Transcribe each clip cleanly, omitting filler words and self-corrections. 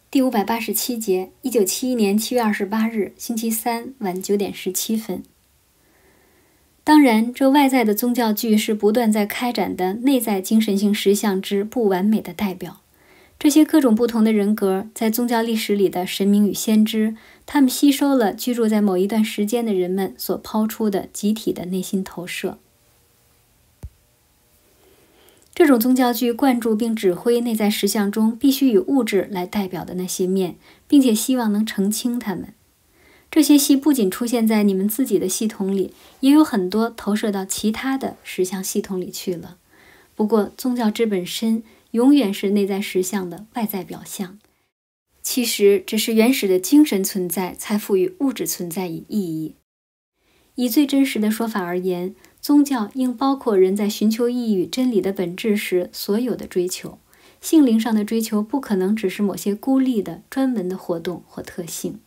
第587节，1971年7月28日，星期三晚9点17分。当然，这外在的宗教剧是不断在开展的内在精神性实相之不完美的代表。这些各种不同的人格，在宗教历史里的神明与先知，他们吸收了居住在某一段时间的人们所抛出的集体的内心投射。这种宗教剧灌注并指挥内在实相中必须以物质来代表的那些面，并且希望能澄清它们。这些戏不仅出现在你们自己的系统里，也有很多投射到其他的实相系统里去了。不过，宗教之本身永远是内在实相的外在表象，其实只是原始的精神存在才赋予物质存在以意义。以最真实的说法而言，宗教应包括人在寻求意义与真理的本质时所有的追求。性灵上的追求不可能只是某些孤立的专门的活动或特性。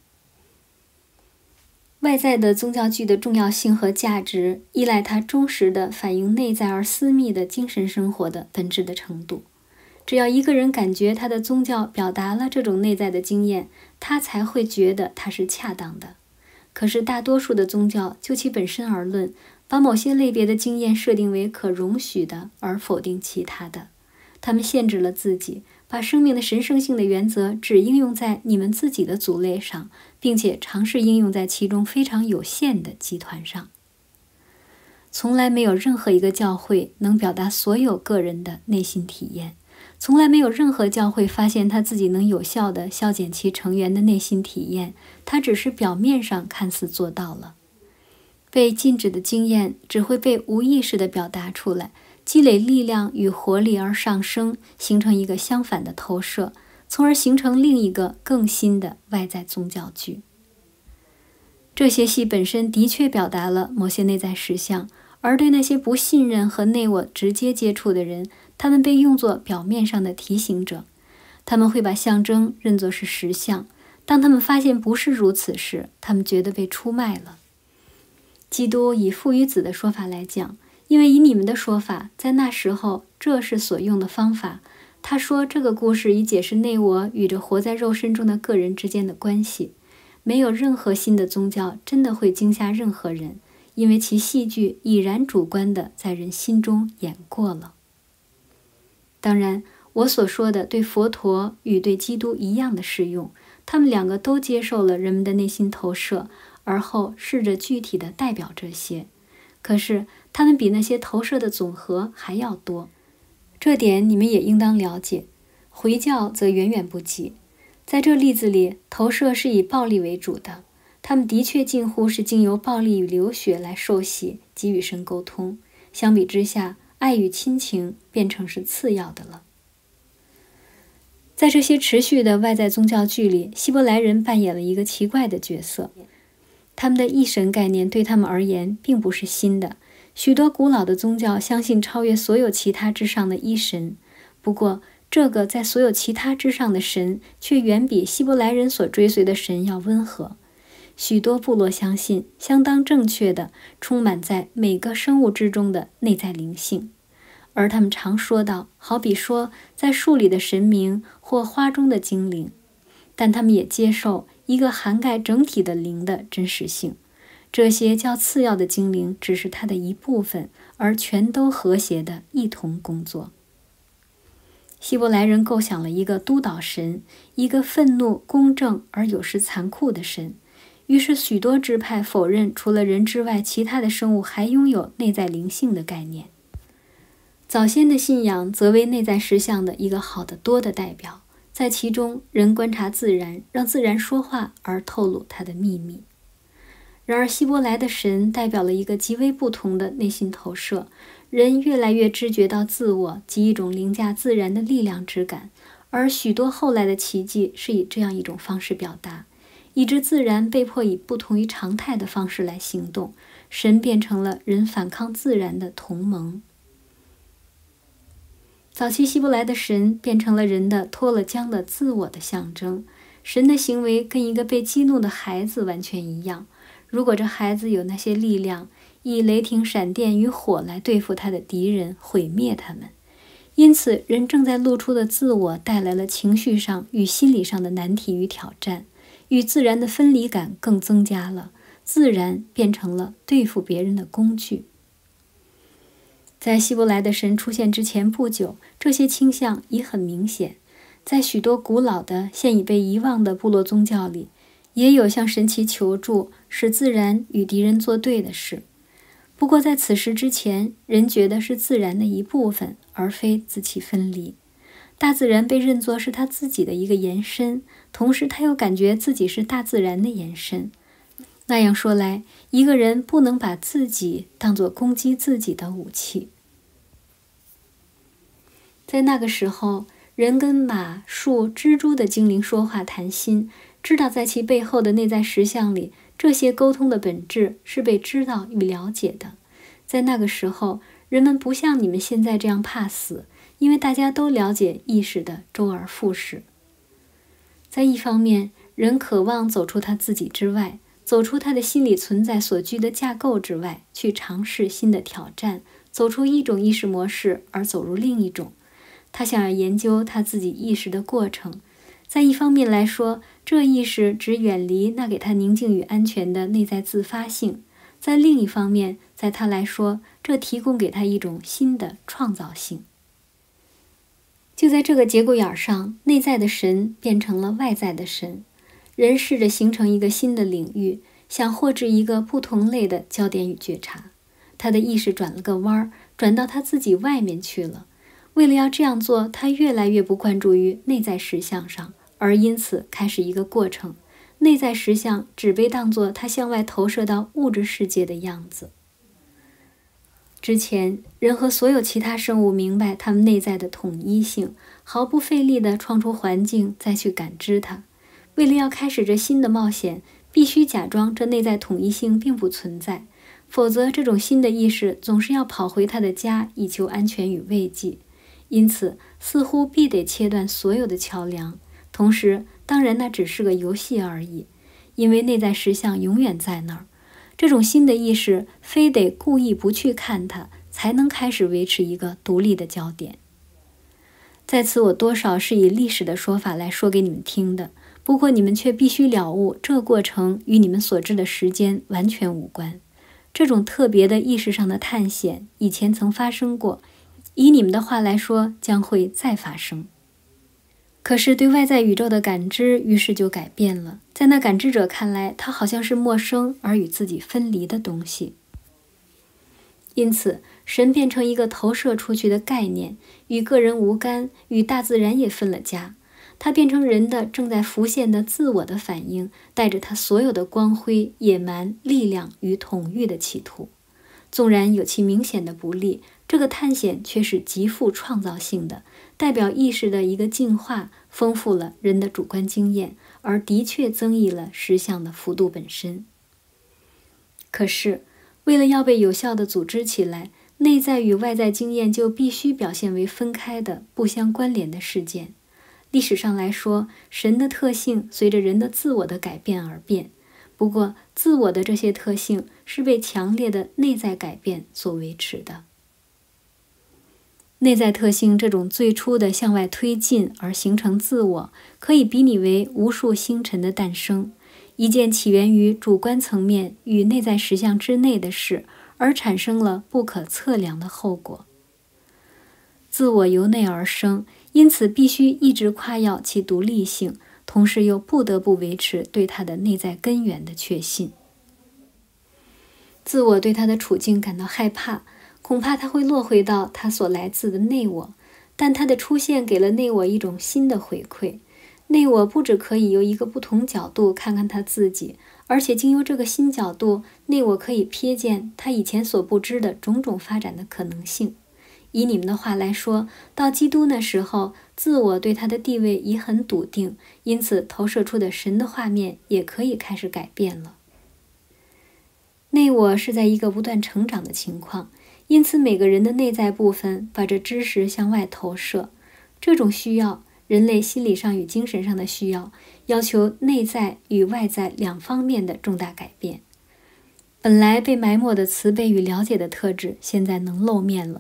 外在的宗教剧的重要性和价值依赖它忠实地反映内在而私密的精神生活的本质的程度。只要一个人感觉他的宗教表达了这种内在的经验，他才会觉得它是恰当的。可是大多数的宗教就其本身而论，把某些类别的经验设定为可容许的，而否定其他的。他们限制了自己，把生命的神圣性的原则只应用在你们自己的族类上，并且尝试应用在其中非常有限的集团上。从来没有任何一个教会能表达所有个人的内心体验，从来没有任何教会发现他自己能有效地消减其成员的内心体验，他只是表面上看似做到了。被禁止的经验只会被无意识地表达出来，积累力量与活力而上升，形成一个相反的投射，从而形成另一个更新的外在宗教剧。这些戏本身的确表达了某些内在实相，而对那些不信任和内我直接接触的人，他们被用作表面上的提醒者。他们会把象征认作是实相，当他们发现不是如此时，他们觉得被出卖了。基督以父与子的说法来讲，因为以你们的说法，在那时候这是所用的方法。他说这个故事以解释内我与这活在肉身中的个人之间的关系。没有任何新的宗教真的会惊吓任何人，因为其戏剧已然主观地在人心中演过了。当然，我所说的对佛陀与对基督一样的适用，他们两个都接受了人们的内心投射，而后试着具体地代表这些。可是他们比那些投射的总和还要多，这点你们也应当了解。回教则远远不及。在这例子里，投射是以暴力为主的，他们的确近乎是经由暴力与流血来受洗及与神沟通。相比之下，爱与亲情变成是次要的了。在这些持续的外在宗教剧里，希伯来人扮演了一个奇怪的角色。他们的一神概念对他们而言并不是新的，许多古老的宗教相信超越所有其他之上的一神，不过这个在所有其他之上的神却远比希伯来人所追随的神要温和。许多部落相信相当正确的充满在每个生物之中的内在灵性，而他们常说到，好比说在树里的神明或花中的精灵，但他们也接受一个涵盖整体的灵的真实性。这些较次要的精灵只是它的一部分，而全都和谐地一同工作。希伯来人构想了一个督导神，一个愤怒、公正而有时残酷的神。于是许多支派否认除了人之外，其他的生物还拥有内在灵性的概念。早先的信仰则为内在实相的一个好得多的代表，在其中人观察自然，让自然说话而透露它的秘密。然而希伯来的神代表了一个极为不同的内心投射，人越来越知觉到自我及一种凌驾自然的力量之感，而许多后来的奇迹是以这样一种方式表达，以致自然被迫以不同于常态的方式来行动，神变成了人反抗自然的同盟。早期希伯来的神变成了人的脱了缰的自我的象征，神的行为跟一个被激怒的孩子完全一样。如果这孩子有那些力量，以雷霆、闪电与火来对付他的敌人，毁灭他们， 因此，人正在露出的自我带来了情绪上与心理上的难题与挑战，与自然的分离感更增加了，自然变成了对付别人的工具。在希伯来的神出现之前不久，这些倾向已很明显。在许多古老的、现已被遗忘的部落宗教里，也有向神奇求助，使自然与敌人作对的事。不过在此时之前，人觉得是自然的一部分，而非自其分离。大自然被认作是他自己的一个延伸，同时他又感觉自己是大自然的延伸。那样说来，一个人不能把自己当作攻击自己的武器。在那个时候，人跟马、树、蜘蛛的精灵说话谈心，知道在其背后的内在实相里，这些沟通的本质是被知道与了解的。在那个时候，人们不像你们现在这样怕死，因为大家都了解意识的周而复始。在一方面，人渴望走出他自己之外，走出他的心理存在所居的架构之外，去尝试新的挑战，走出一种意识模式而走入另一种。他想要研究他自己意识的过程。在一方面来说，这意识只远离那给他宁静与安全的内在自发性；在另一方面，在他来说，这提供给他一种新的创造性。就在这个节骨眼上，内在的神变成了外在的神。人试着形成一个新的领域，想获知一个不同类的焦点与觉察。他的意识转了个弯，转到他自己外面去了。为了要这样做，他越来越不关注于内在实相上，而因此开始一个过程。内在实相只被当作他向外投射到物质世界的样子。之前，人和所有其他生物明白他们内在的统一性，毫不费力地创出环境，再去感知它。为了要开始这新的冒险，必须假装这内在统一性并不存在，否则这种新的意识总是要跑回他的家以求安全与慰藉。因此，似乎必得切断所有的桥梁。同时，当然那只是个游戏而已，因为内在实相永远在那儿。这种新的意识非得故意不去看它，才能开始维持一个独立的焦点。在此，我多少是以历史的说法来说给你们听的，不过你们却必须了悟，这过程与你们所知的时间完全无关。这种特别的意识上的探险以前曾发生过，以你们的话来说，将会再发生。可是对外在宇宙的感知于是就改变了，在那感知者看来，它好像是陌生而与自己分离的东西。因此，神变成一个投射出去的概念，与个人无干，与大自然也分了家。它变成人的正在浮现的自我的反应，带着他所有的光辉、野蛮、力量与统御的企图。纵然有其明显的不利，这个探险却是极富创造性的，代表意识的一个进化，丰富了人的主观经验，而的确增益了实相的幅度本身。可是，为了要被有效地组织起来，内在与外在经验就必须表现为分开的、不相关联的事件。历史上来说，神的特性随着人的自我的改变而变。不过，自我的这些特性是被强烈的内在改变所维持的。内在特性这种最初的向外推进而形成自我，可以比拟为无数星辰的诞生，一件起源于主观层面与内在实相之内的事，而产生了不可测量的后果。自我由内而生，因此必须一直夸耀其独立性，同时又不得不维持对它的内在根源的确信。自我对他的处境感到害怕，恐怕他会落回到他所来自的内我，但他的出现给了内我一种新的回馈。内我不只可以由一个不同角度看看他自己，而且经由这个新角度，内我可以瞥见他以前所不知的种种发展的可能性。以你们的话来说，到基督那时候，自我对他的地位已很笃定，因此投射出的神的画面也可以开始改变了。内我是在一个不断成长的情况，因此每个人的内在部分把这知识向外投射。这种需要，人类心理上与精神上的需要，要求内在与外在两方面的重大改变。本来被埋没的慈悲与了解的特质，现在能露面了。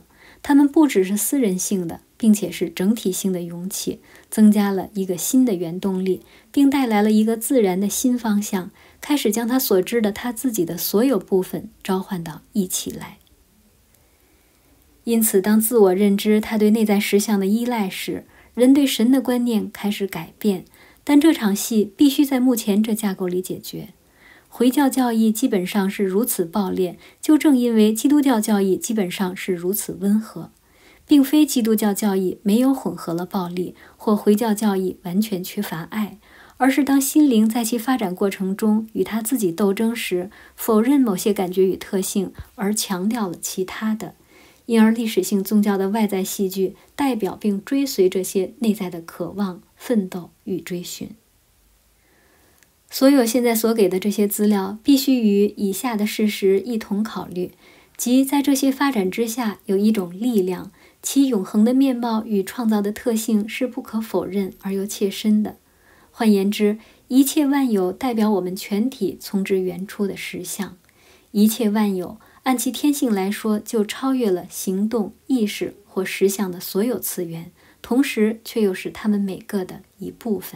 它们不只是私人性的，并且是整体性的涌起，增加了一个新的原动力，并带来了一个自然的新方向，开始将他所知的他自己的所有部分召唤到一起来。因此，当自我认知他对内在实相的依赖时，人对神的观念开始改变，但这场戏必须在目前这架构里解决。回教教义基本上是如此暴烈，就正因为基督教教义基本上是如此温和，并非基督教教义没有混合了暴力，或回教教义完全缺乏爱，而是当心灵在其发展过程中与他自己斗争时，否认某些感觉与特性，而强调了其他的。因而历史性宗教的外在戏剧代表并追随这些内在的渴望、奋斗与追寻。所有现在所给的这些资料必须与以下的事实一同考虑，即在这些发展之下有一种力量，其永恒的面貌与创造的特性是不可否认而又切身的。换言之，一切万有代表我们全体从之原初的实相。一切万有按其天性来说，就超越了行动、意识或实相的所有次元，同时却又是它们每个的一部分。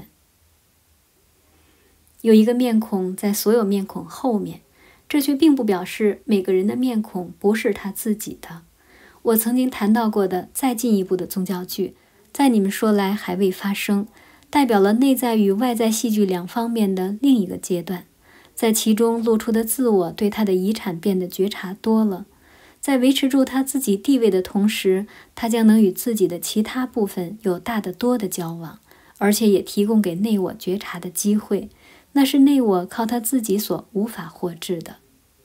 有一个面孔在所有面孔后面，这却并不表示每个人的面孔不是他自己的。我曾经谈到过的再进一步的宗教剧，在你们说来还未发生，代表了内在与外在戏剧两方面的另一个阶段。在其中露出的自我对他的遗产变得觉察多了，在维持住他自己地位的同时，他将能与自己的其他部分有大得多的交往，而且也提供给内我觉察的机会，那是内我靠他自己所无法获致的。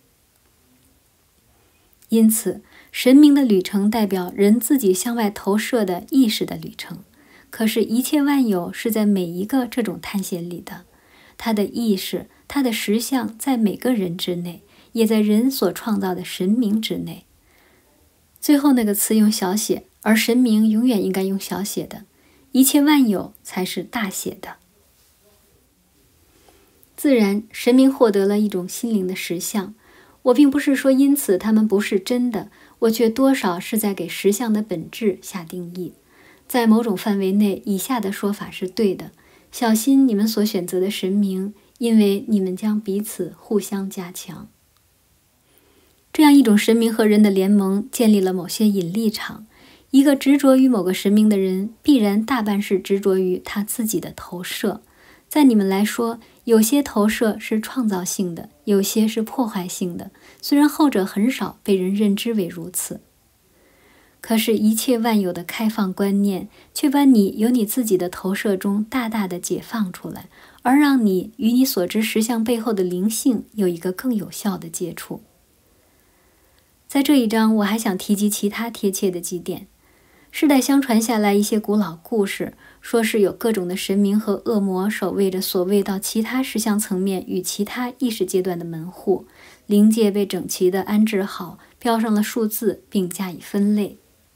因此，神明的旅程代表人自己向外投射的意识的旅程，可是，一切万有是在每一个这种探险里的，他的意识。他的实相在每个人之内，也在人所创造的神明之内。最后那个词用小写，而神明永远应该用小写的，一切万有才是大写的。自然，神明获得了一种心灵的实相。我并不是说因此他们不是真的，我却多少是在给实相的本质下定义。在某种范围内，以下的说法是对的：小心你们所选择的神明，因为你们将彼此互相加强。这样一种神明和人的联盟建立了某些引力场。一个执着于某个神明的人，必然大半是执着于他自己的投射。在你们来说，有些投射是创造性的，有些是破坏性的，虽然后者很少被人认知为如此。可是，一切万有的开放观念，却把你由你自己的投射中大大的解放出来，而让你与你所知实相背后的灵性有一个更有效的接触。在这一章，我还想提及其他贴切的几点。世代相传下来一些古老故事，说是有各种的神明和恶魔守卫着所谓到其他实相层面与其他意识阶段的门户，灵界被整齐地安置好，标上了数字，并加以分类。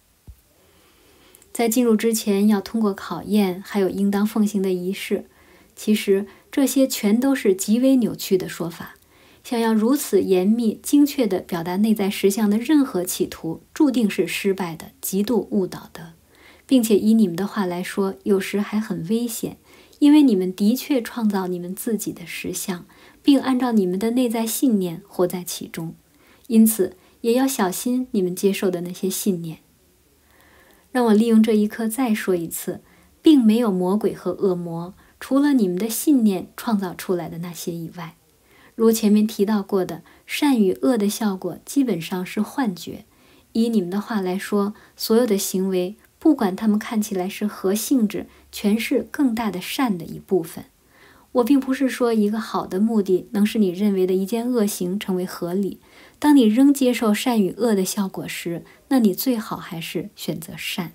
在进入之前要通过考验，还有应当奉行的仪式。其实这些全都是极为扭曲的说法。想要如此严密、精确地表达内在实相的任何企图，注定是失败的、极度误导的，并且以你们的话来说，有时还很危险，因为你们的确创造你们自己的实相，并按照你们的内在信念活在其中。因此，也要小心你们接受的那些信念。让我利用这一刻再说一次，并没有魔鬼和恶魔，除了你们的信念创造出来的那些以外。如前面提到过的，善与恶的效果基本上是幻觉。以你们的话来说，所有的行为，不管它们看起来是何性质，全是更大的善的一部分。我并不是说一个好的目的能使你认为的一件恶行成为合理。当你仍接受善与恶的效果时，那你最好还是选择善。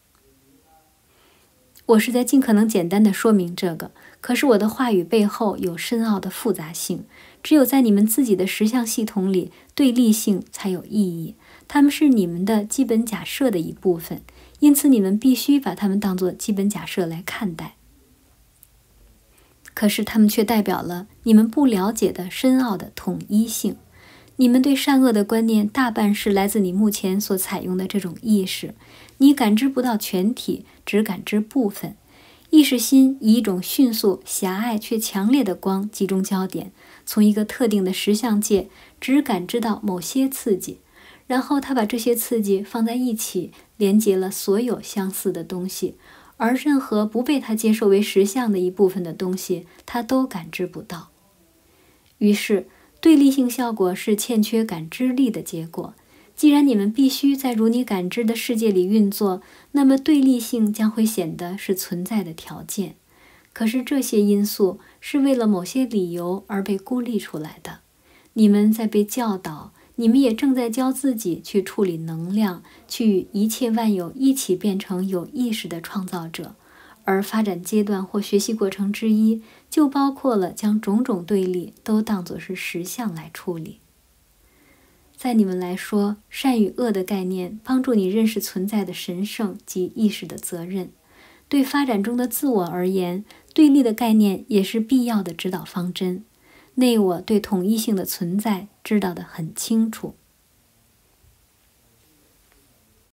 我是在尽可能简单地说明这个，可是我的话语背后有深奥的复杂性。只有在你们自己的实相系统里，对立性才有意义。它们是你们的基本假设的一部分，因此你们必须把它们当作基本假设来看待。可是它们却代表了你们不了解的深奥的统一性。 你们对善恶的观念大半是来自你目前所采用的这种意识，你感知不到全体，只感知部分。意识心以一种迅速、狭隘却强烈的光集中焦点，从一个特定的实相界只感知到某些刺激，然后他把这些刺激放在一起，连接了所有相似的东西，而任何不被他接受为实相的一部分的东西，他都感知不到。于是，对立性效果是欠缺感知力的结果。既然你们必须在如你感知的世界里运作，那么对立性将会显得是存在的条件。可是这些因素是为了某些理由而被孤立出来的。你们在被教导，你们也正在教自己去处理能量，去与一切万有一起变成有意识的创造者。而发展阶段或学习过程之一，就包括了将种种对立都当作是实相来处理。在你们来说，善与恶的概念帮助你认识存在的神圣及意识的责任。对发展中的自我而言，对立的概念也是必要的指导方针。内我对统一性的存在知道得很清楚。